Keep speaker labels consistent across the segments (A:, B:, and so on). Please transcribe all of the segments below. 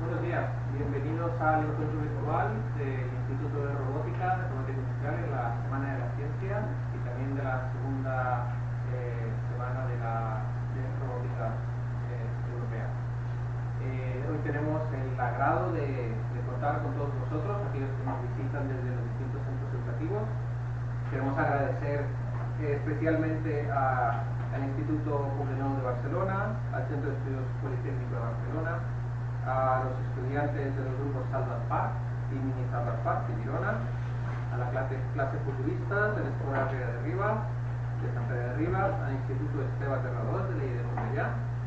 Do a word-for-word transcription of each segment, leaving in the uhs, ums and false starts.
A: Buenos días, bienvenidos al encuentro virtual del Instituto de Robótica de Robótica Industrial en la Semana de la Ciencia y también de la segunda eh, semana de la de robótica eh, europea. Eh, hoy tenemos el agrado de, de contar con todos vosotros, aquellos que nos visitan desde los distintos centros educativos. Queremos agradecer eh, especialmente a, al Instituto Poblenou de Barcelona, al Centro de Estudios Politécnico de Barcelona, a los estudiantes de los grupos Salvat Park y Mini Salvat Park de Girona, a la clase, clase futurista de la Escuela Ría de Rivas, de Santa María de Rivas, al Instituto Esteve Terrador de Lleida de Montellà,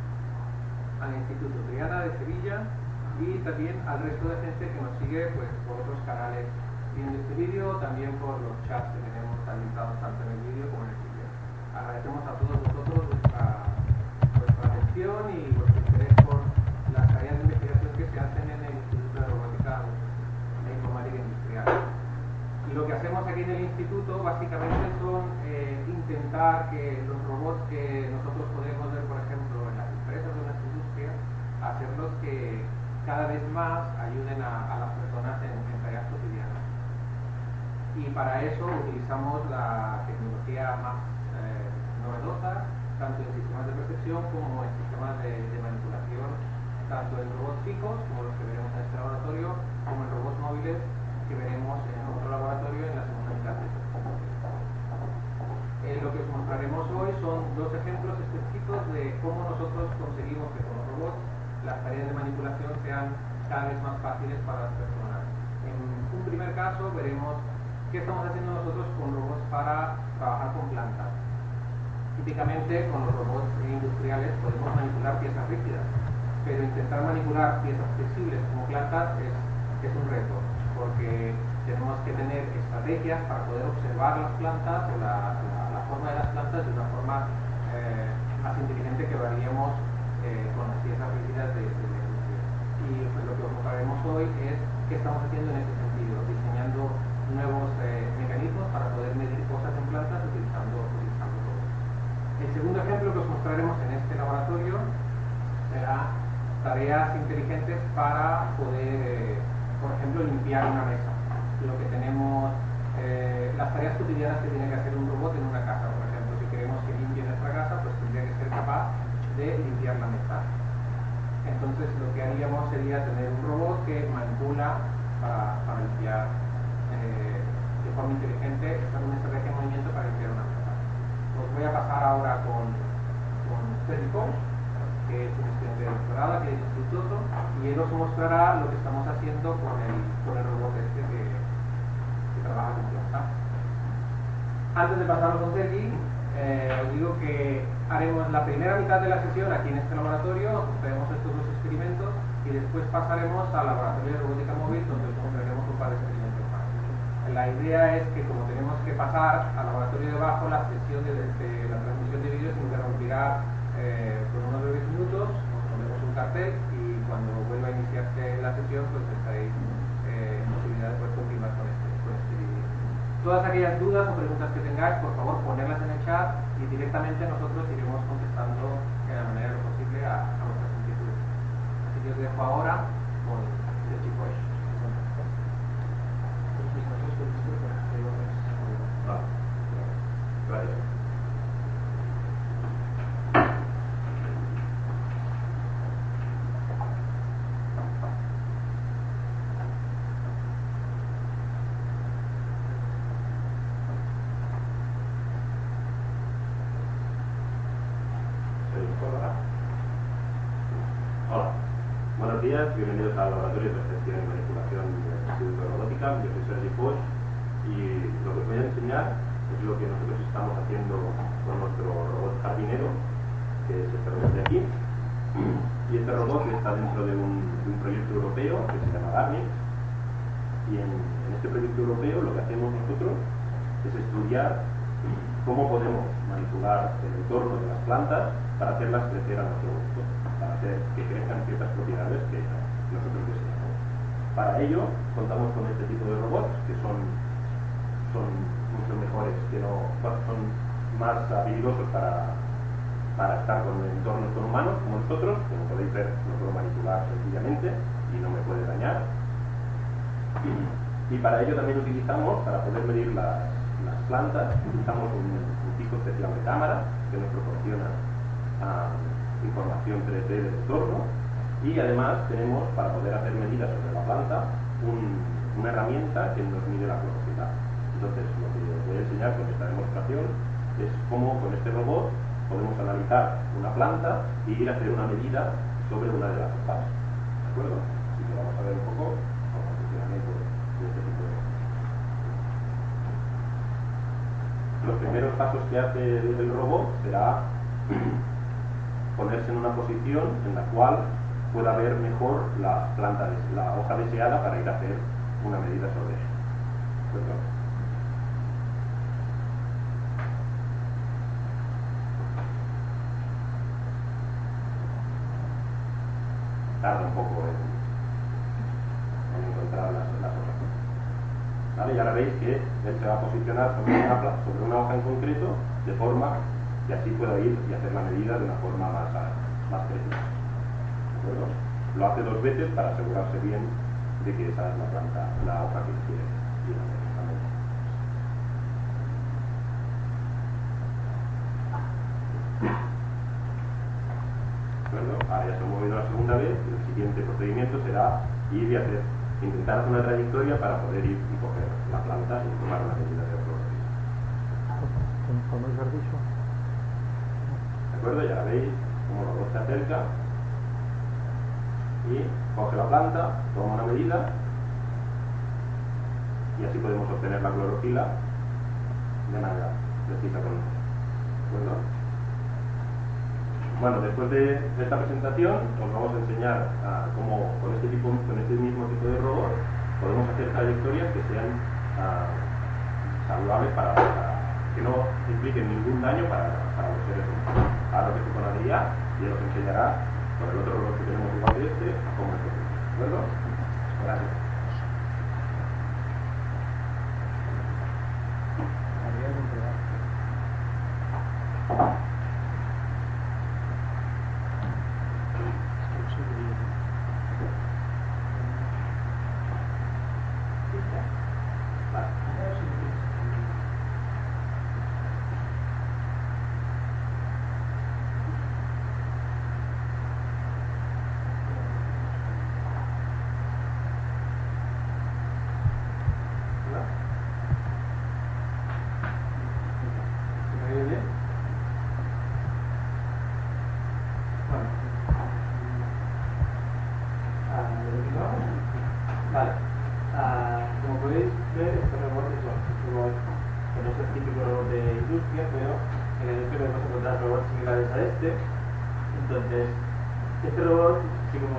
A: al Instituto Triana de Sevilla y también al resto de gente que nos sigue pues, por otros canales viendo este vídeo, también por los chats que tenemos habilitados tanto en el vídeo como en el vídeo. Agradecemos a todos vosotros vuestra, vuestra atención y vuestro interés por las tareas de investigación que se hacen en el Instituto de Robótica e Informática Industrial. Y lo que hacemos aquí en el instituto básicamente son eh, intentar que los robots que nosotros podemos ver, por ejemplo, en las empresas o en las industrias, hacerlos que cada vez más ayuden a, a las personas en, en tareas cotidianas. Y para eso utilizamos la tecnología más eh, novedosa, tanto en sistemas de percepción como en sistemas de, de manipulación, tanto en robots fijos, como los que veremos en este laboratorio, como en robots móviles que veremos en otro laboratorio en la segunda mitad de este curso. Eh, lo que os mostraremos hoy son dos ejemplos específicos de cómo nosotros conseguimos que con los robots las tareas de manipulación sean cada vez más fáciles para las personas. En un primer caso veremos qué estamos haciendo nosotros con robots para trabajar con plantas. Típicamente con los robots industriales podemos manipular piezas rígidas, pero intentar manipular piezas flexibles como plantas es, es un reto, porque tenemos que tener estrategias para poder observar las plantas o la, la, la forma de las plantas de una forma eh, más inteligente que lo haríamos eh, con las piezas rígidas de, de la industria. Y pues, lo que os mostraremos hoy es qué estamos haciendo en ese sentido, diseñando nuevos eh, mecanismos para poder medir cosas en plantas utilizando, utilizando robots. El segundo ejemplo que os mostraremos en este laboratorio será tareas inteligentes para poder, eh, por ejemplo, limpiar una mesa. Lo que tenemos, eh, las tareas cotidianas que tiene que hacer un robot en una casa, por ejemplo, si queremos que limpie nuestra casa, pues tendría que ser capaz de limpiar la mesa. Entonces, lo que haríamos sería tener un robot que manipula para, para limpiar eh, de forma inteligente, esta es una estrategia de movimiento para limpiar una mesa. Os voy a pasar ahora con, con Federico, que es un estudiante de doctorado aquí del instituto, y él os mostrará lo que estamos haciendo con el, con el robot este que, que trabaja con plantas. Antes de pasar con Sergi, eh, os digo que haremos la primera mitad de la sesión aquí en este laboratorio, veremos estos dos experimentos y después pasaremos al laboratorio de robótica móvil donde os mostraremos un par de experimentos más. La idea es que como tenemos que pasar al laboratorio de abajo, la sesión de, de la transmisión de vídeo se interrumpirá eh, por unos breves minutos, os pondremos un cartel y cuando vuelva a iniciarse la sesión pues estaréis eh, en posibilidad de poder continuar con este, con este vídeo. Todas aquellas dudas o preguntas que tengáis, por favor ponerlas en el chat y directamente nosotros iremos contestando de la manera lo posible a, a vuestras inquietudes. Así que os dejo ahora con el tipo de
B: Gracias. Hola, buenos días, bienvenidos al Laboratorio de Percepción y Manipulación del Instituto de Robótica. Yo soy Sergi Poix y lo que os voy a enseñar es lo que nosotros estamos haciendo con nuestro robot jardinero, que es este robot de aquí. Y este robot está dentro de un, de un proyecto europeo que se llama Darnix. Y en, en este proyecto europeo lo que hacemos nosotros es estudiar cómo podemos manipular el entorno de las plantas para hacerlas crecer a nuestro gusto, para hacer que crezcan ciertas propiedades que nosotros deseamos. Para ello contamos con este tipo de robots que son, son mucho mejores, que no, son más habilidosos para, para estar con entornos con humanos como nosotros, como podéis ver, no puedo manipular sencillamente, y y no me puede dañar. Y para ello también utilizamos, para poder medir las, las plantas, utilizamos un, un tipo especial de cámara que nos proporciona uh, información tres D del entorno, y además tenemos, para poder hacer medidas sobre la planta, un, una herramienta que nos mide la clorofila. Entonces, lo que os voy a enseñar con esta demostración es cómo con este robot podemos analizar una planta y ir a hacer una medida sobre una de las hojas. ¿De acuerdo? Así que vamos a ver un poco cómo el funcionamiento de este tipo de cosas. Los primeros pasos que hace el robot será ponerse en una posición en la cual pueda ver mejor la planta, la hoja deseada para ir a hacer una medida sobre ella. ¿De acuerdo? Tarda un poco en, en encontrar las, las hojas. ¿Vale? Y ahora veis que él se va a posicionar sobre una, sobre una hoja en concreto, de forma que así pueda ir y hacer la medida de una forma más, más precisa. ¿De acuerdo? Lo hace dos veces para asegurarse bien de que esa es la planta, la hoja que quiere ir a hacer. Ahora ya se ha movido la segunda vez, y el siguiente procedimiento será ir y hacer, intentar hacer una trayectoria para poder ir y coger la planta y tomar una medida de clorofila. ¿De acuerdo? Ya veis cómo el robot se acerca y coge la planta, toma una medida y así podemos obtener la clorofila de manera precisa con nosotros. ¿De acuerdo? Bueno, después de esta presentación os vamos a enseñar a cómo con este, tipo, con este mismo tipo de robot podemos hacer trayectorias que sean uh, saludables para, para que no impliquen ningún daño para, para los seres humanos. Ahora que se pone a guiar y os enseñará con el otro robot que tenemos igual que este a cómo es posible. ¿De acuerdo? Gracias.
A: Vale, uh, como podéis ver, estos robots son robots que no es el típico robot de industria, pero en la industria podemos encontrar robots similares a este. Entonces, este robot, así como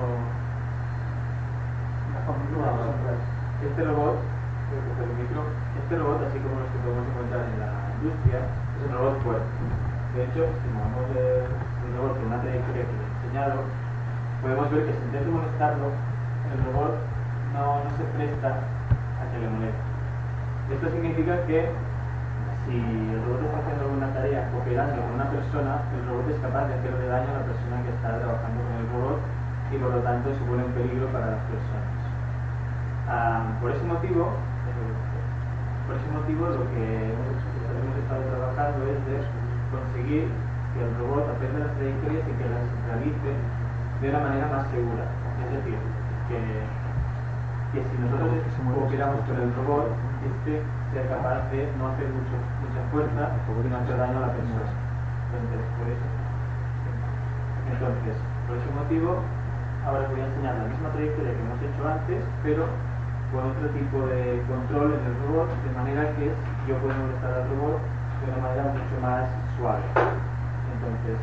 A: este robot, voy a coger el micro, este robot, así como los que podemos encontrar en la industria, es un robot fuerte. De hecho, si movemos el, el robot con una trayectoria que les he enseñado, podemos ver que si intento molestarlo, el robot no, no se presta a que le moleste. Esto significa que si el robot está haciendo alguna tarea cooperando con una persona, el robot es capaz de hacerle daño a la persona que está trabajando con el robot y por lo tanto supone un peligro para las personas. Um, por ese motivo, por ese motivo lo que hemos, hemos estado trabajando es de conseguir que el robot aprenda las trayectorias y que las realice de una manera más segura. Es decir, que que si nosotros cooperamos con el robot, este sea capaz de no hacer mucho, mucha fuerza y no hacer daño a la persona. Entonces, por eso. Entonces, por ese motivo, ahora os voy a enseñar la misma trayectoria que hemos hecho antes, pero con otro tipo de control en el robot, de manera que yo puedo molestar al robot de una manera mucho más suave. Entonces,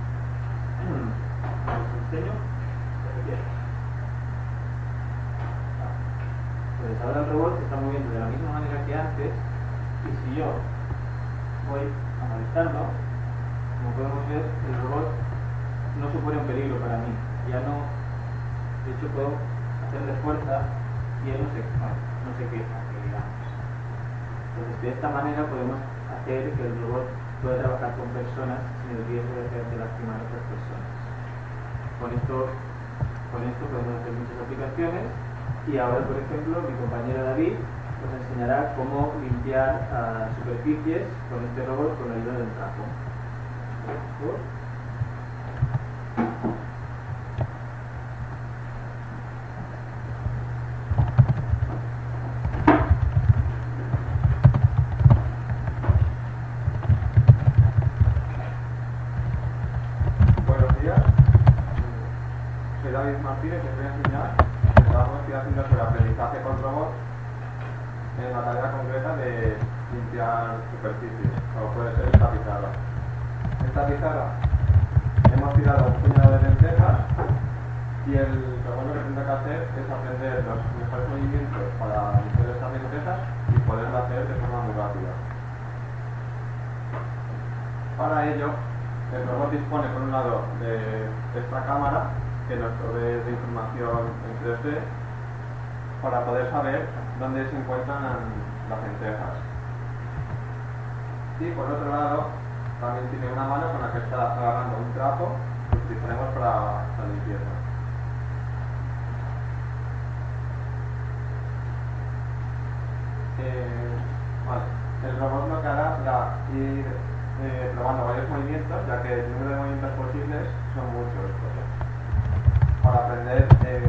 A: os enseño. Pues ahora el robot se está moviendo de la misma manera que antes, y si yo voy a molestarlo, como podemos ver, el robot no supone un peligro para mí. Ya no, de hecho puedo hacerle fuerza y él no se, no, no se queja, digamos. Entonces de esta manera podemos hacer que el robot pueda trabajar con personas sin el riesgo de hacerse lastimar a otras personas. Con esto con esto podemos hacer muchas aplicaciones y ahora, por ejemplo, mi compañero David nos enseñará cómo limpiar uh, superficies con este robot con la ayuda del trapo.
C: Buenos días, soy David Martínez y os voy a enseñar el trabajo que estoy haciendo sobre aprendizaje con robots en la tarea concreta de limpiar superficies, como puede ser esta pizarra. Esta pizarra hemos tirado un puñado de lentejas y el robot lo que tendrá que hacer es aprender los mejores movimientos para limpiar estas lentejas y poderlo hacer de forma muy rápida. Para ello, el robot dispone por un lado de esta cámara que nos provee de información en tres D para poder saber dónde se encuentran las lentejas. Y por otro lado, también tiene una mano con la que está agarrando un trapo que utilizaremos para la limpieza. Eh, vale. El robot lo que hará será ir eh, probando varios movimientos, ya que el número de movimientos posibles son muchos. Para aprender eh,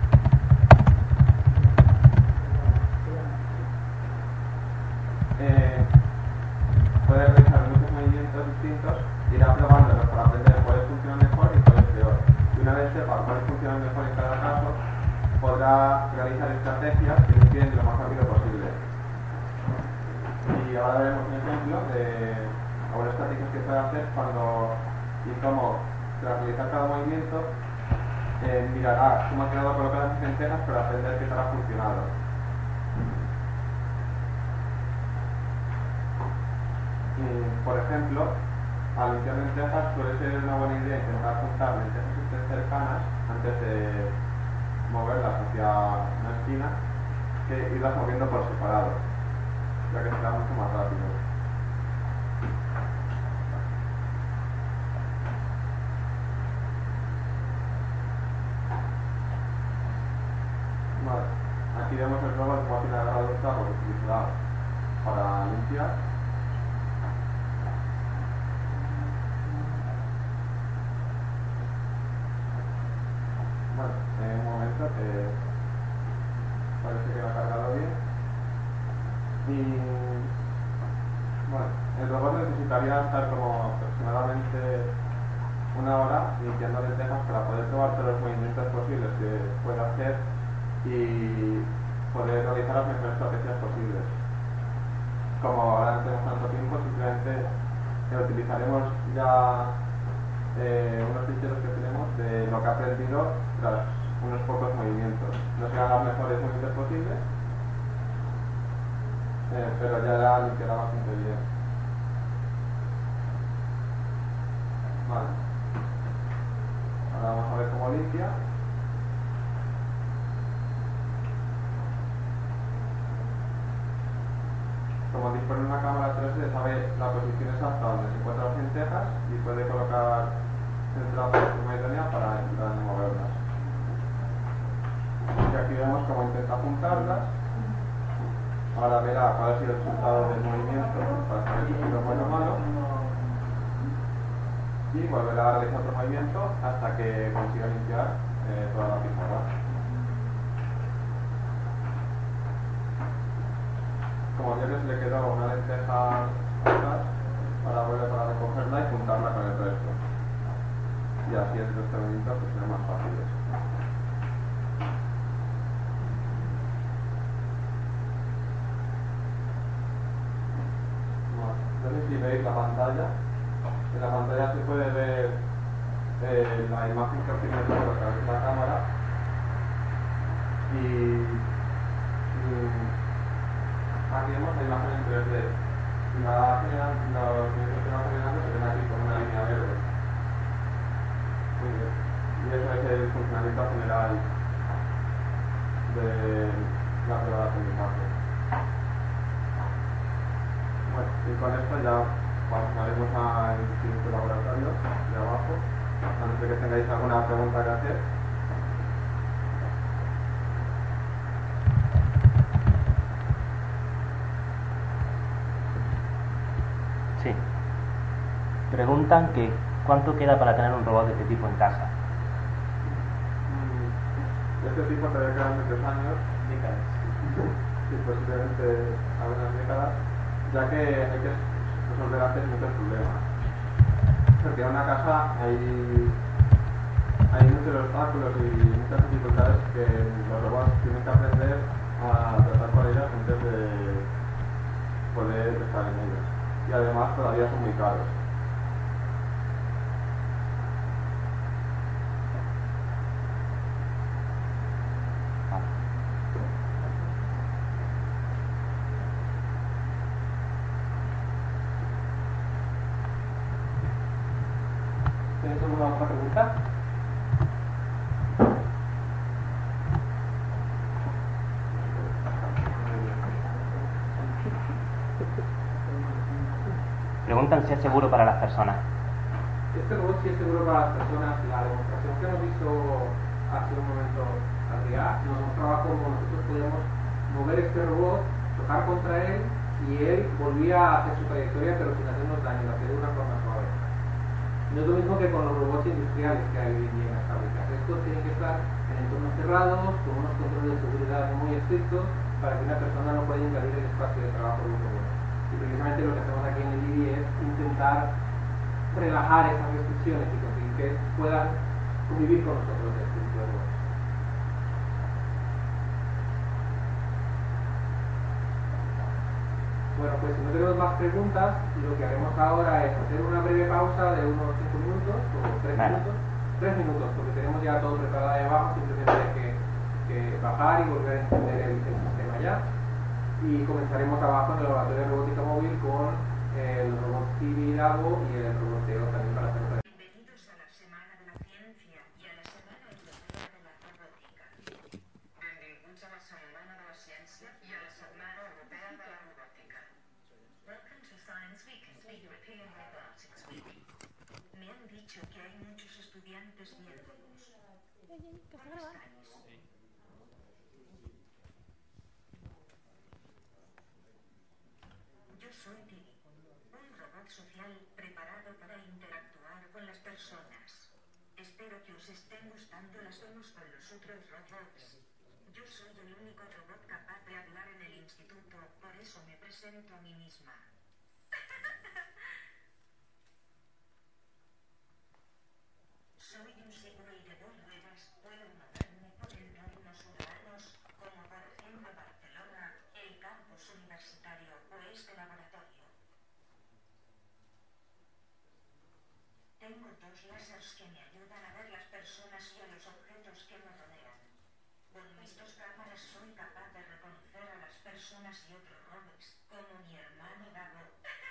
C: eh, puede realizar muchos movimientos distintos, irá probándolos para aprender cuáles funcionan mejor y cuáles peor. Y una vez sepa cuáles funcionan mejor en cada caso, podrá realizar estrategias que lo limpian lo más rápido posible. Y ahora veremos un ejemplo de algunas estrategias que puede hacer cuando y cómo, tras realizar cada movimiento, eh, mirará cómo ha quedado colocadas las lentejas para aprender qué tal ha funcionado. Y, por ejemplo, al limpiar lentejas suele ser una buena idea intentar juntar lentejas que estén cercanas antes de moverlas hacia una esquina que irlas moviendo por separado, ya que será mucho más rápido. Vale. Aquí vemos el robot como tiene agarrado el trapo que utilizará para limpiar. Bueno, en un momento que parece que lo ha cargado bien. Y bueno, el robot necesitaría estar como aproximadamente una hora limpiando lentejas para poder probar todos los movimientos posibles que puede hacer y poder realizar las mejores estrategias posibles. Como ahora no tenemos tanto tiempo, simplemente eh, utilizaremos ya eh, unos ficheros que tenemos de lo que ha aprendido tras unos pocos movimientos. No serán los mejores movimientos posibles, eh, pero ya la limpiará bastante bien. Vale. Ahora vamos a ver cómo limpia. Como dispone una cámara tres D, sabe la posición exacta donde se encuentran las lentejas y puede colocar el trapo de forma idónea para intentar moverlas. Y aquí vemos cómo intenta juntarlas. Ahora verá cuál ha sido el resultado del movimiento para saber si ha sido bueno o malo. Y volverá a realizar otro movimiento hasta que consiga limpiar eh, toda la pizarra. Como vio que se le quedó una lenteja atrás, ahora vuelve para recogerla y juntarla con el resto. Y así el resto de movimientos pues serán más fáciles. No sé si veis la pantalla. En la pantalla se puede ver eh, la imagen que obtiene el robot a través de la cámara y, y aquí vemos la imagen en tres D. La general, los movimientos que va generando se ven aquí con una línea verde. Muy bien. Y eso es el funcionamiento general de la prueba de aprendizaje. Bueno, y con esto ya pasaremos al siguiente laboratorio de abajo, a no ser que tengáis alguna pregunta que hacer.
D: preguntan que cuánto queda para tener un robot de este tipo en casa.
C: De este tipo todavía quedan tres años.
D: Décadas.
C: Sí, posiblemente algunas décadas, ya que hay que resolver antes muchos problemas. Porque en una casa hay, hay muchos obstáculos y muchas dificultades que los robots tienen que aprender a tratar con ellas antes de poder estar en ellos. Y además todavía son muy caros.
A: ¿Tienes alguna otra pregunta?
D: Preguntan si es seguro para las personas.
A: Este robot sí es seguro para las personas. La demostración que hemos visto hace un momento arriba nos mostraba cómo nosotros podíamos mover este robot, tocar contra él y él volvía a hacer su trayectoria pero sin hacernos daño, lo hacía de una forma suave. No es lo mismo que con los robots industriales que hay hoy en día en las fábricas. Estos tienen que estar en entornos cerrados, con unos controles de seguridad muy estrictos para que una persona no pueda invadir el espacio de trabajo de un robot. Y precisamente lo que hacemos aquí en el I D I es intentar relajar esas restricciones y conseguir que puedan convivir con nosotros este tipo de robots. Bueno, pues si no tenemos más preguntas, lo que haremos ahora es hacer una breve pausa de unos cinco minutos o tres
D: Vale.
A: minutos. tres minutos, porque tenemos ya todo preparado ahí abajo, simplemente hay que, que bajar y volver a encender el, el sistema ya. Y comenzaremos abajo en el laboratorio de robótica móvil con el robot Tibidabo y el robot Teo también para hacer otra.
E: Bienvenidos a la Semana de la Ciencia y a la Semana Europea de la Robótica. Benvinguts a la Setmana de la Ciència i a la Setmana Europea de la Robòtica. Welcome to Science Week and the European Robotics Week. Me han dicho que hay muchos estudiantes viéndonos. ¿Cómo estáis? Yo soy Tibi, un robot social preparado para interactuar con las personas. Espero que os estén gustando las demos con los otros robots. Yo soy el único robot capaz de hablar en el instituto, por eso me presento a mí misma. Soy un seguro y de dos ruedas, puedo moverme por entornos urbanos, como por ejemplo Barcelona, el campus universitario o este laboratorio. Tengo dos láseres que me ayudan a ver las personas y a los objetos que me rodean. Con mis dos cámaras soy capaz de reconocer a las personas y otros robots, como mi hermano Davo.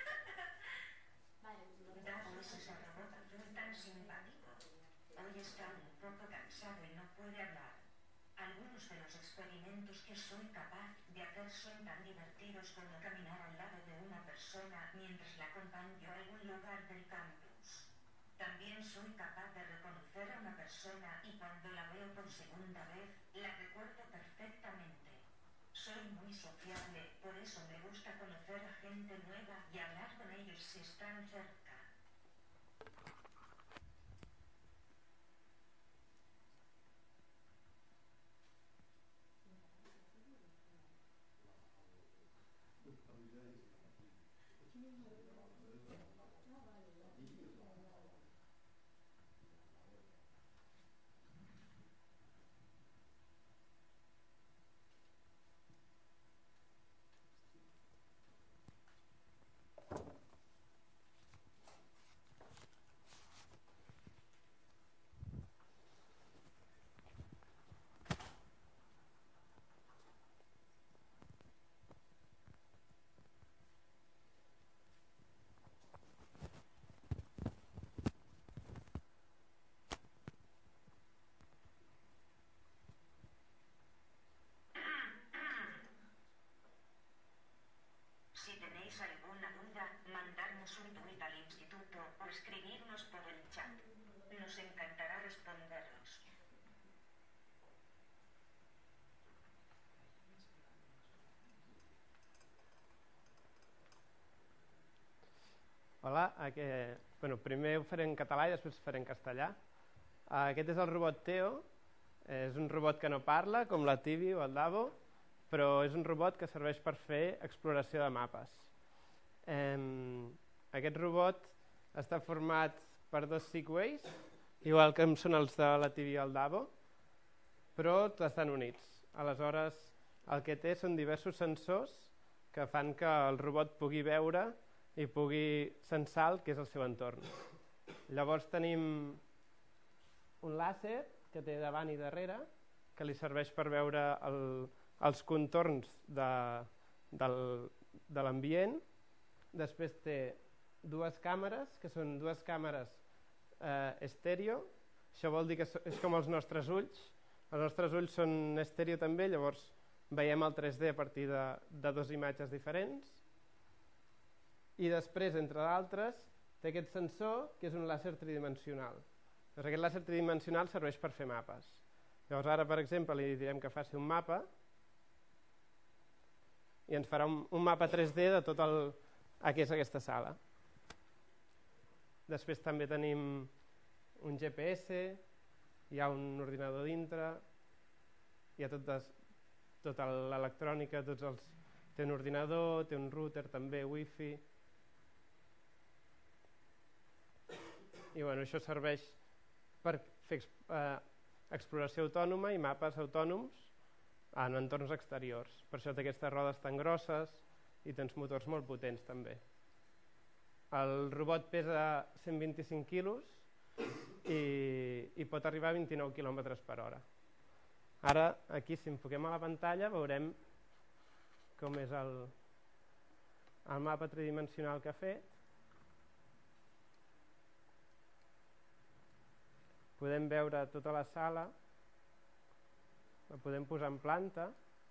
E: Davo es ese robot azul tan simpático. Hoy está un poco cansado y no puede hablar. Algunos de los experimentos que soy capaz de hacer son tan divertidos como caminar al lado de una persona mientras la acompaño a algún lugar del campus. También soy capaz de reconocer a una persona y cuando la veo por segunda vez, la recuerdo perfectamente. Soy muy sociable, por eso me gusta conocer a gente nueva y hablar con ellos si están cerca.
F: català. Aquest, bueno, primer ho faré en català i després ho faré en castellà. Aquest és el robot Teo. És un robot que no parla, com la Tibi o el Davo, però és un robot que serveix per fer exploració de mapes. Eh, aquest robot està format per dos Segways, igual que són els de la Tibi i el Davo, però estan units. Aleshores, el que té són diversos sensors que fan que el robot pugui veure i pugui sensar el que és el seu entorn. Llavors tenim un làser que té davant i darrere, que li serveix per veure el, els contorns de, del, de l'ambient. Després té dues càmeres, que són dues càmeres eh, estèreo. Això vol dir que és com els nostres ulls. Els nostres ulls són estèreo també, llavors veiem el tres D a partir de, de dues imatges diferents. I després, entre d'altres, té aquest sensor, que és un làser tridimensional. Doncs aquest làser tridimensional serveix per fer mapes. Llavors ara, per exemple, li direm que faci un mapa i ens farà un, un mapa tres D de tot el que és aquesta sala. Després també tenim un G P S, hi ha un ordinador dintre, hi ha totes, tota l'electrònica, tots els, té un ordinador, té un router també, wifi. I bueno, això serveix per fer eh, exploració autònoma i mapes autònoms en entorns exteriors. Per això té aquestes rodes tan grosses i tens motors molt potents també. El robot pesa cent vint-i-cinc quilos i, i pot arribar a vint-i-nou quilòmetres per hora. Ara, aquí, si enfoquem a la pantalla, veurem com és el, el mapa tridimensional que ha fet. Podem veure tota la sala, la podem posar en planta,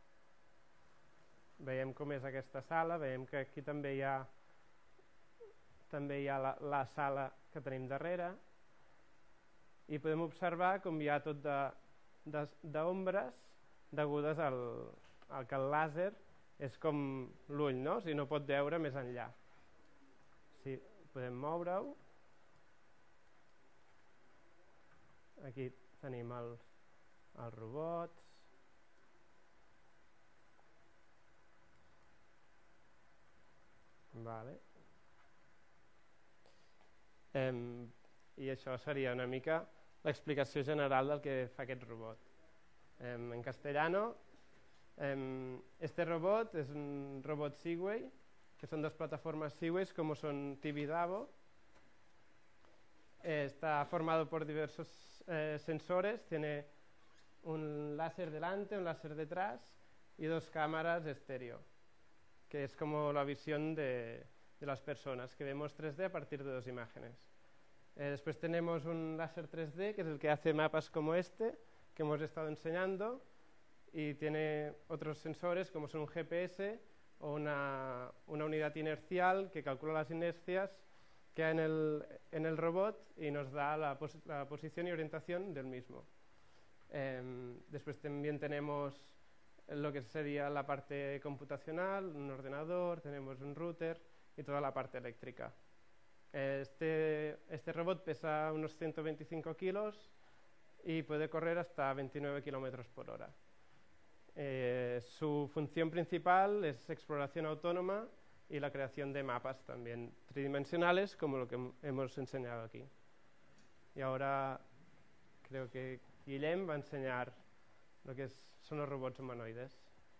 F: veiem com és aquesta sala, veiem que aquí també hi ha, també hi ha la, la sala que tenim darrere, i podem observar com hi ha tot de, de, d'ombres degudes al, al que el làser és com l'ull, no? O sigui, no pot veure més enllà. Sí, podem moure-ho. Aquí tenim els, els robots. Vale. Eh, I això seria una mica l'explicació general del que fa aquest robot. Eh, en castellano, eh, este robot es un robot Segway, que son dos plataformas Segways como son Tibi y Davo. Eh, está formado por diversos eh, sensores, tiene un láser delante, un láser detrás y dos cámaras estéreo, que es como la visión de, de las personas, que vemos tres D a partir de dos imágenes. Eh, después tenemos un láser tres D, que es el que hace mapas como este, que hemos estado enseñando, y tiene otros sensores como son un G P S o una, una unidad inercial que calcula las inercias que hay en el, en el robot y nos da la, pos, la posición y orientación del mismo. Eh, después también tenemos lo que sería la parte computacional, un ordenador, tenemos un router y toda la parte eléctrica. Este, este robot pesa unos ciento veinticinco kilos y puede correr hasta veintinueve kilómetros por hora. Eh, su función principal es exploración autónoma y la creación de mapas también tridimensionales, como lo que hemos enseñado aquí. Y ahora creo que Guillem va a enseñar lo que es, son los robots humanoides.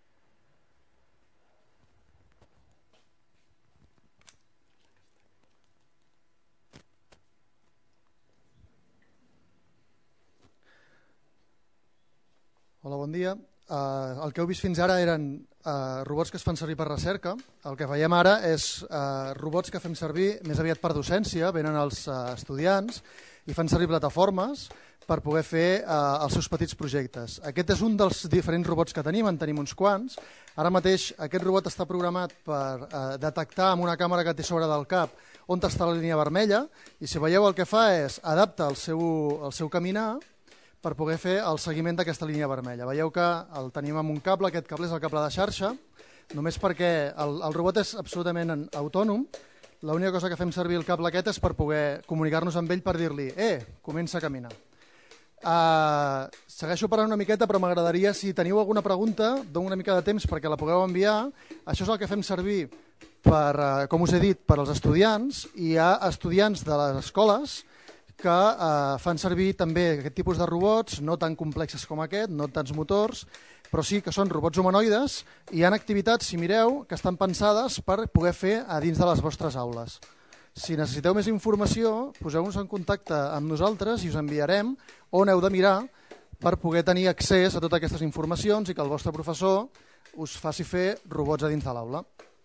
G: Hola, bon dia. Uh, el que heu vist fins ara eren uh, robots que es fan servir per recerca. El que veiem ara és uh, robots que fem servir més aviat per docència, venen els uh, estudiants i fan servir plataformes per poder fer uh, els seus petits projectes. Aquest és un dels diferents robots que tenim, en tenim uns quants. Ara mateix aquest robot està programat per uh, detectar amb una càmera que té sobre del cap on està la línia vermella i si veieu el que fa és adapta el seu, el seu caminar per poder fer el seguiment d'aquesta línia vermella. Veieu que el tenim amb un cable, aquest cable és el cable de xarxa, només perquè el, el robot és absolutament autònom, l'única cosa que fem servir el cable aquest és per poder comunicar-nos amb ell per dir-li eh, comença a caminar. Uh, segueixo parlant una miqueta, però m'agradaria, si teniu alguna pregunta, dono una mica de temps perquè la pugueu enviar. Això és el que fem servir, per, uh, com us he dit, per als estudiants, i hi ha estudiants de les escoles que uh, fan servir també aquest tipus de robots, no tan complexes com aquest, no tants motors, però sí que són robots humanoides, i hi ha activitats, si mireu, que estan pensades per poder fer a dins de les vostres aules. Si necessiteu més informació, poseu-vos en contacte amb nosaltres i us enviarem on heu de mirar per poder tenir accés a totes aquestes informacions i que el vostre professor us faci fer robots a dins de l'aula.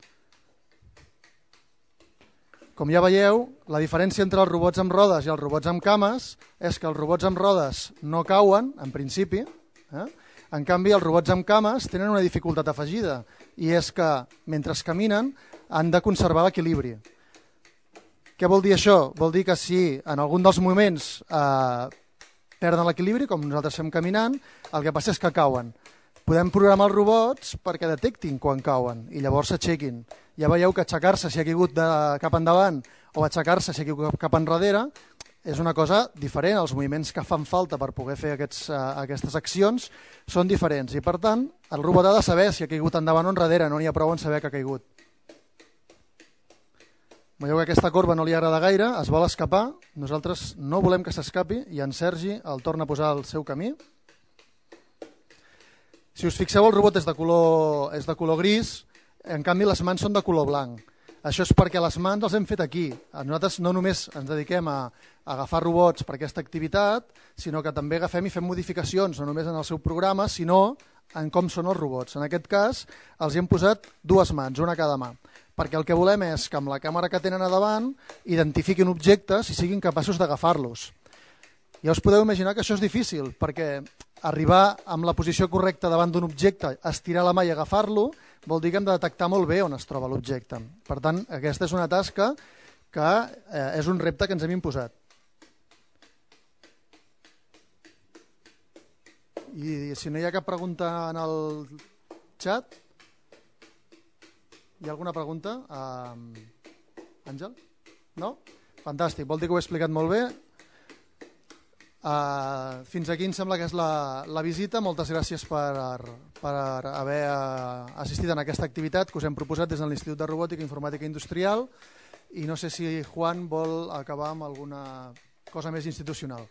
G: Com ja veieu, la diferència entre els robots amb rodes i els robots amb cames és que els robots amb rodes no cauen, en principi. Eh? En canvi, els robots amb cames tenen una dificultat afegida, i és que, mentre caminen, han de conservar l'equilibri. Què vol dir això? Vol dir que si en algun dels moviments eh, perden l'equilibri, com nosaltres fem caminant, el que passa és que cauen. Podem programar els robots perquè detectin quan cauen i llavors s'aixequin. Ja veieu que aixecar-se si ha caigut de cap endavant o aixecar-se si ha caigut cap enrere és una cosa diferent. Els moviments que fan falta per poder fer aquests, uh, aquestes accions són diferents i, per tant, el robot ha de saber si ha caigut endavant o enrere, no n'hi ha prou en saber que ha caigut. Veieu que aquesta corba no li agrada gaire, es vol escapar, nosaltres no volem que s'escapi i en Sergi el torna a posar al seu camí. Si us fixeu, el robot és de color, és de color gris, en canvi les mans són de color blanc. Això és perquè les mans els hem fet aquí. Nosaltres no només ens dediquem a, a agafar robots per aquesta activitat, sinó que també agafem i fem modificacions, no només en el seu programa, sinó en com són els robots. En aquest cas, els hi hem posat dues mans, una a cada mà, perquè el que volem és que amb la càmera que tenen a davant identifiquin objectes i siguin capaços d'agafar-los. Ja us podeu imaginar que això és difícil, perquè arribar amb la posició correcta davant d'un objecte, estirar la mà i agafar-lo, vol dir que hem de detectar molt bé on es troba l'objecte. Per tant, aquesta és una tasca que eh, és un repte que ens hem imposat. I si no hi ha cap pregunta en el xat, hi ha alguna pregunta? Uh, Àngel? No? Fantàstic, vol dir que ho he explicat molt bé. Uh, fins aquí em sembla que és la, la visita. Moltes gràcies per, per haver uh, assistit en aquesta activitat que us hem proposat des de l'Institut de Robòtica i Informàtica Industrial, i no sé si Juan vol acabar amb alguna cosa més institucional.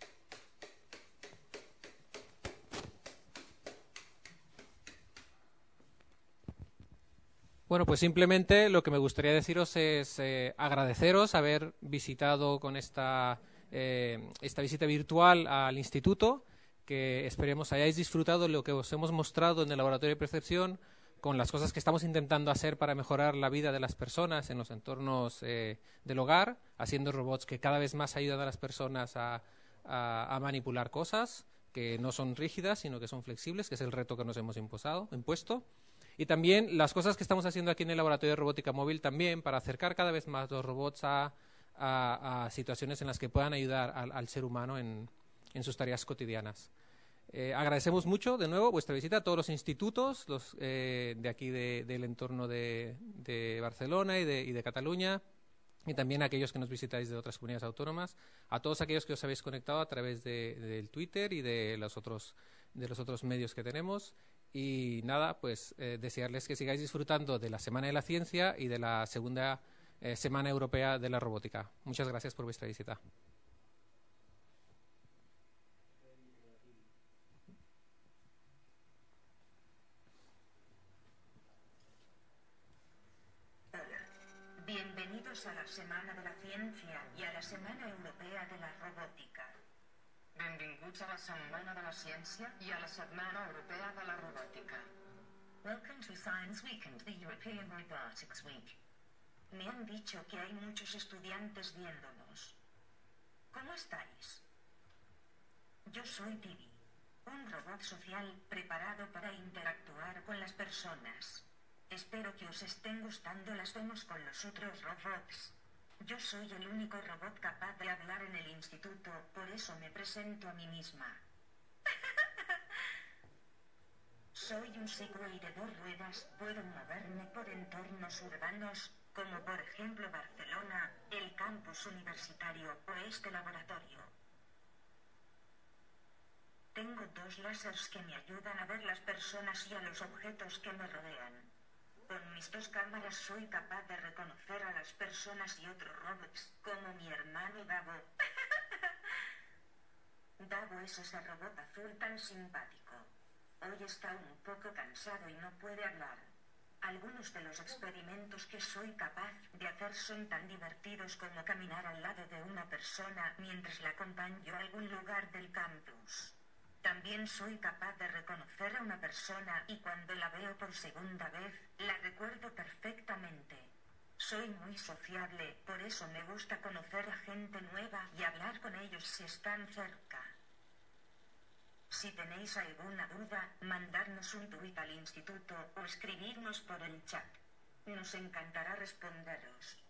H: Bueno, pues simplemente lo que me gustaría deciros es eh, agradeceros haber visitado con esta, eh, esta visita virtual al instituto, que esperemos hayáis disfrutado de lo que os hemos mostrado en el laboratorio de percepción, con las cosas que estamos intentando hacer para mejorar la vida de las personas en los entornos eh, del hogar, haciendo robots que cada vez más ayudan a las personas a, a, a manipular cosas que no son rígidas, sino que son flexibles, que es el reto que nos hemos imposado, impuesto. Y también las cosas que estamos haciendo aquí en el Laboratorio de Robótica Móvil también para acercar cada vez más los robots a, a, a situaciones en las que puedan ayudar al, al ser humano en, en sus tareas cotidianas. Eh, agradecemos mucho de nuevo vuestra visita a todos los institutos los, eh, de aquí de, del entorno de, de Barcelona y de, y de Cataluña, y también a aquellos que nos visitáis de otras comunidades autónomas, a todos aquellos que os habéis conectado a través de, del Twitter y de los otros, de los otros medios que tenemos. Y nada, pues eh, desearles que sigáis disfrutando de la Semana de la Ciencia y de la segunda eh, Semana Europea de la Robótica. Muchas gracias por vuestra visita.
E: Hola, bienvenidos a la Semana de la Ciencia y a la Semana Europea de la Robótica.
I: Benvinguts a la Setmana de la Ciència i a la Setmana Europea de la Robòtica.
E: Welcome to Science Week and the European Robotics Week. Me han dicho que hay muchos estudiantes viéndonos. ¿Cómo estáis? Yo soy Tibi, un robot social preparado para interactuar con las personas. Espero que os estén gustando las demos con los otros robots. Yo soy el único robot capaz de hablar en el instituto, por eso me presento a mí misma. Soy un Segway de dos ruedas, puedo moverme por entornos urbanos, como por ejemplo Barcelona, el campus universitario o este laboratorio. Tengo dos láseres que me ayudan a ver las personas y a los objetos que me rodean. Con mis dos cámaras soy capaz de reconocer a las personas y otros robots, como mi hermano Davo. Davo es ese robot azul tan simpático. Hoy está un poco cansado y no puede hablar. Algunos de los experimentos que soy capaz de hacer son tan divertidos como caminar al lado de una persona mientras la acompaño a algún lugar del campus. También soy capaz de reconocer a una persona y cuando la veo por segunda vez, la recuerdo perfectamente. Soy muy sociable, por eso me gusta conocer a gente nueva y hablar con ellos si están cerca. Si tenéis alguna duda, mandadnos un tuit al instituto o escribirnos por el chat. Nos encantará responderos.